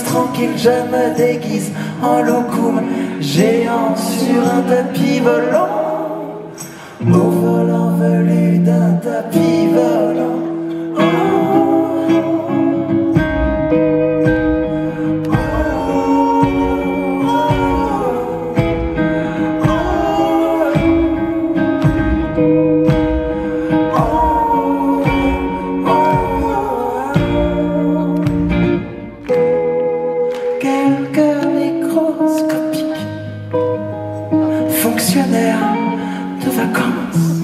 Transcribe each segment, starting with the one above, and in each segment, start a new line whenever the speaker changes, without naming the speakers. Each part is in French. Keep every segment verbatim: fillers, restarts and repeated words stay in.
tranquille, je me déguise en loukoum, géant sur un tapis volant, au volant velu d'un tapis volant. Fonctionnaire de vacances,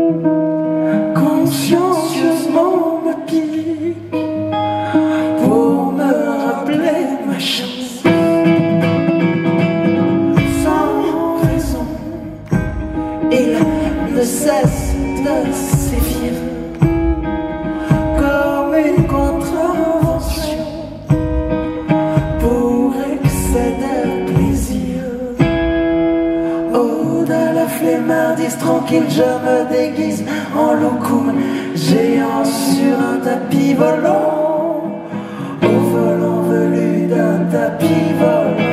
consciencieusement me pique pour me rappeler ma chance. Sans raison, il ne cesse de sévir comme une contravention pour excès de plaisir. Oh, dans la flemmardise tranquille, je me déguise en loukoum, géant sur un tapis volant, au volant velu d'un tapis volant.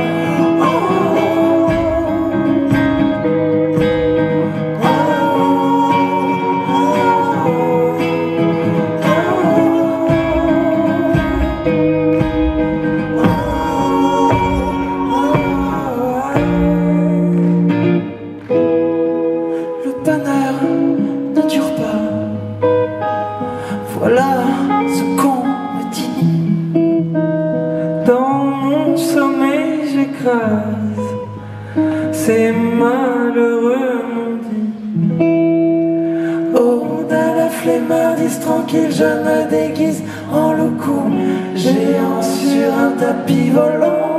Voilà ce qu'on me dit. Dans mon sommeil j'écrase ces malheureux m'ont dit. Oh, dans la flemmardise tranquille, je me déguise en loukoum, géant sur un tapis volant.